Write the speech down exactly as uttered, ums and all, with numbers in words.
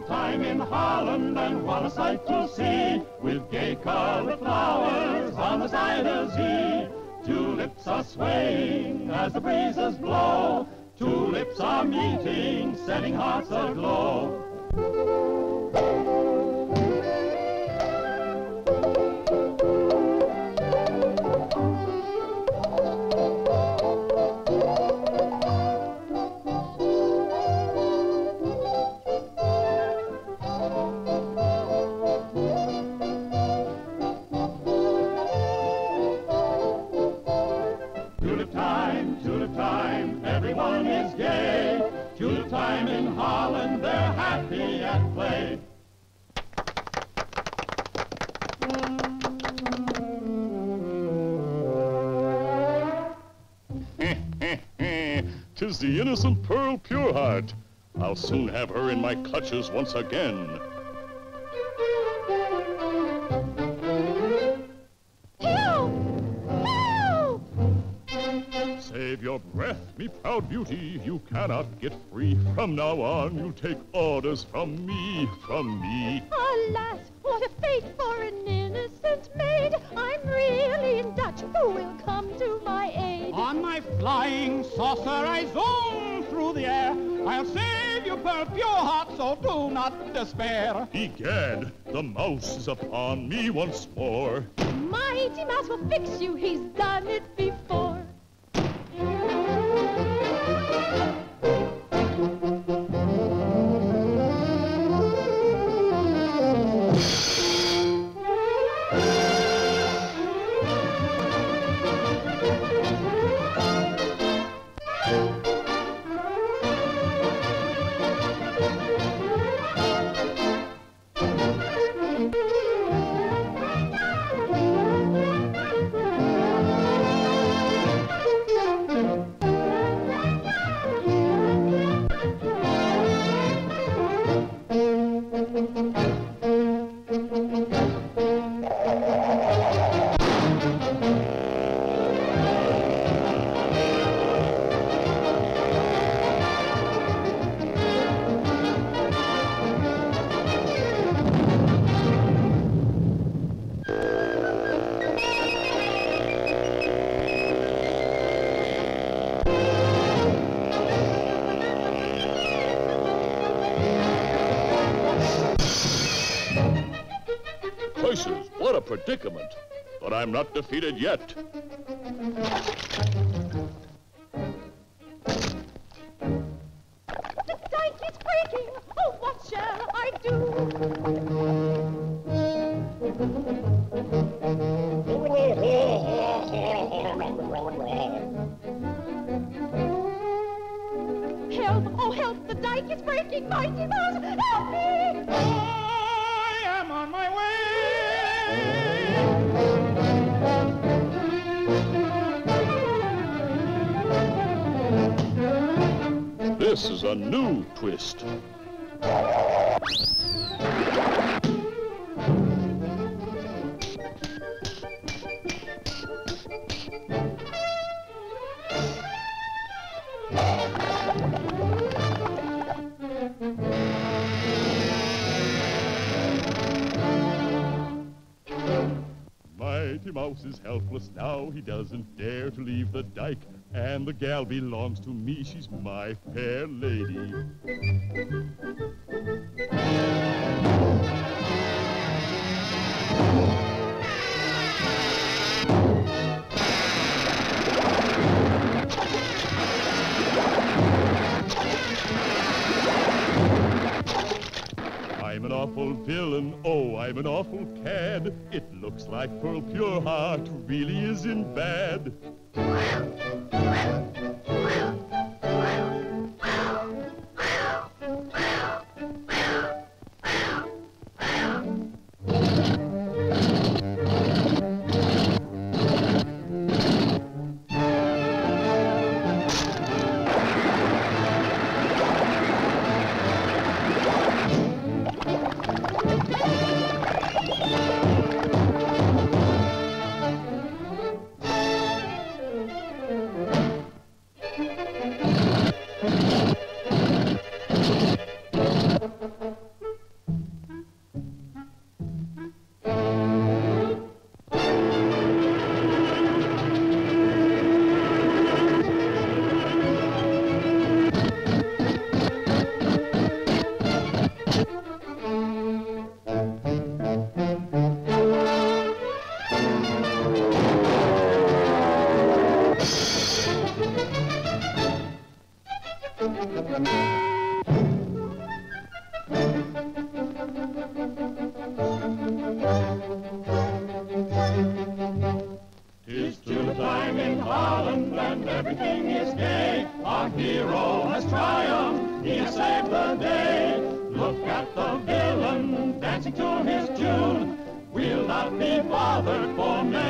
time in Holland, and what a sight to see, with gay colored flowers on the Zuyder Zee. Tulips are swaying as the breezes blow, tulips are meeting, setting hearts aglow. Tulip time, tulip time, everyone is gay. Tulip time in Holland, they're happy at play. Tis the innocent Pearl Pureheart. I'll soon have her in my clutches once again. Help! Help! Save your breath, me proud beauty, you cannot get free. From now on, you take orders from me, from me. Alas, what a fate for an innocent maid! I'm really in Dutch. Who will come to my aid? On my flying saucer I zoom through the air. I'll save you, Pearl Pureheart, so do not despair. Egad, the mouse is upon me once more. Mighty Mouse will fix you. He's done it before. Choices, what a predicament. But I'm not defeated yet. The dike is breaking. Oh, what shall I do? Help! Oh, help! The dike is breaking. Mighty Mouse, help me! I am on my way. This is a new twist. Mighty Mouse is helpless now, he doesn't dare to leave the dike. And the gal belongs to me, she's my fair lady. I'm an awful villain, oh, I'm an awful cad. It looks like Pearl Pureheart really is in bad. not be bothered for men.